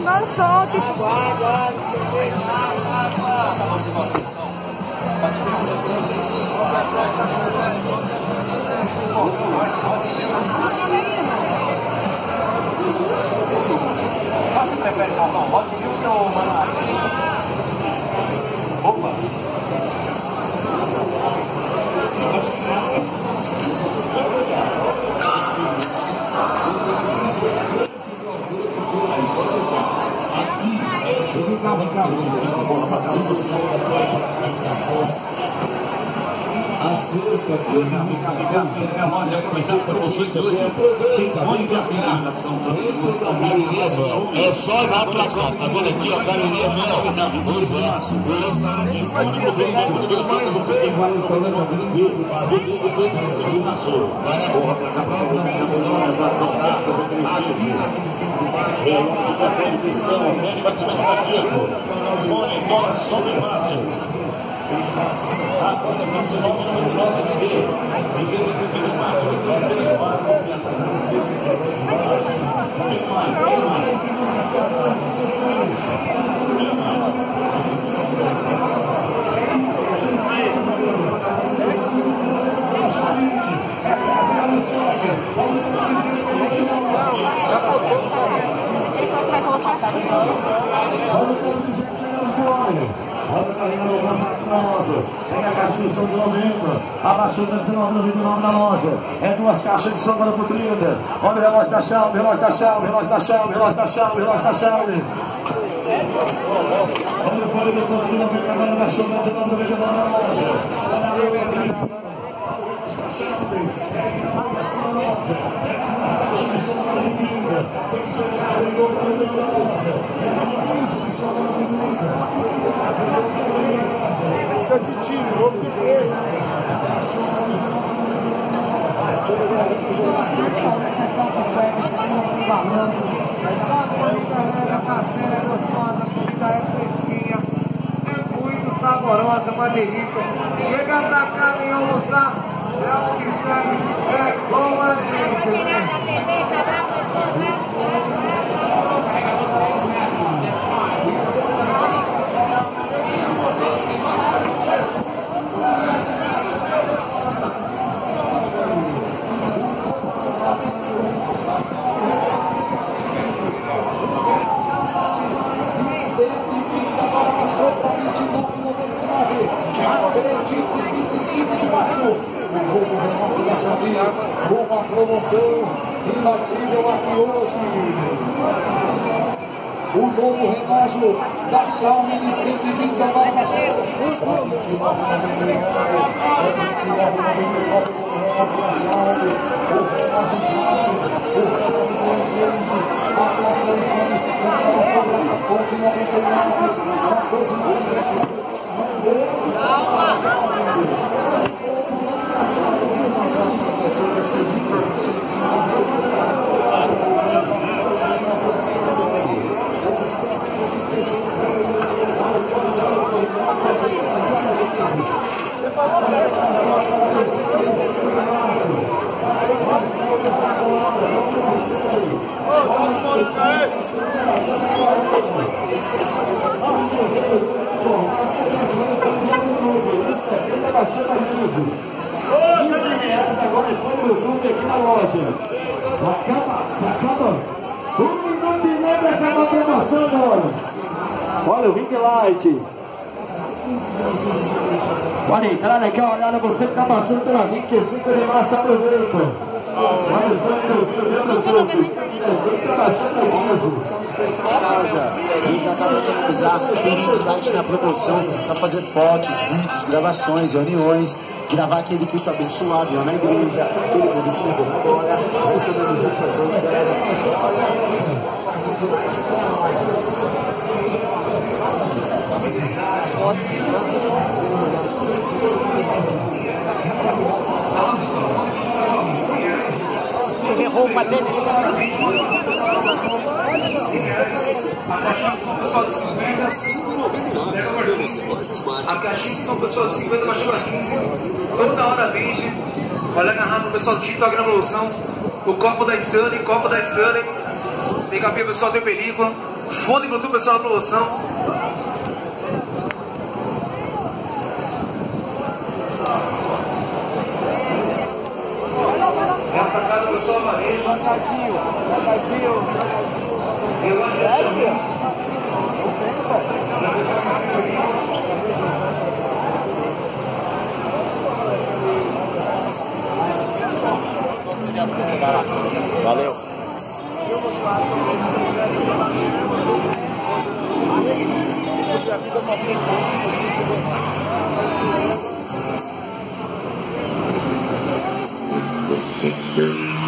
Não solte. Você prefere cartão Hot Wheels ou manual? Opa! Essa é a loja começar por promoções de hoje. Mônica aplicação é só ir lá pra cá. Agora aqui, ó, galeria Mel. Roda Carina no Max na loja. Pega a caixinha de som de 90. Abaixou da 19,99 na loja. É duas caixas de som agora por 30. Olha o relógio da Xiaomi, relógio da Xiaomi, relógio da Xiaomi, relógio da Xiaomi, relógio da Xiaomi. Olha o fone do todo de 90 agora da Xiaomi, 19,99 na loja. Fica de time, vamos ver. Comida é caseira, é gostosa, comida é fresquinha, é muito saborosa, uma delícia. Chega pra cá, vem almoçar, é o que serve, é com a gente. Uma promoção imbatível aqui hoje. O novo relógio da Xiaomi de 120 agora na Xiaomi. Olha o Ring Light. Pode entrar, né? Quer olhar você que tá passando pela 25 de março, aproveita. Olha tem Ring Light na promoção para fazer fotos, vídeos, gravações, reuniões, gravar aquele culto abençoado lá na igreja, todo mundo chegando agora, Que roupa dele? Pessoal de 50, 5,99 pelos relógios Smart. A caixinha com o pessoal de 50 baixou para 15. Toda hora atende. Olha a garrafa do pessoal de TikTok na promoção. O copo da Stanley, Tem capinha pessoal de película. Fone Bluetooth, pessoal, na promoção. É atacado o pessoal varejo. Devagarzinho. Valeu. Thank you.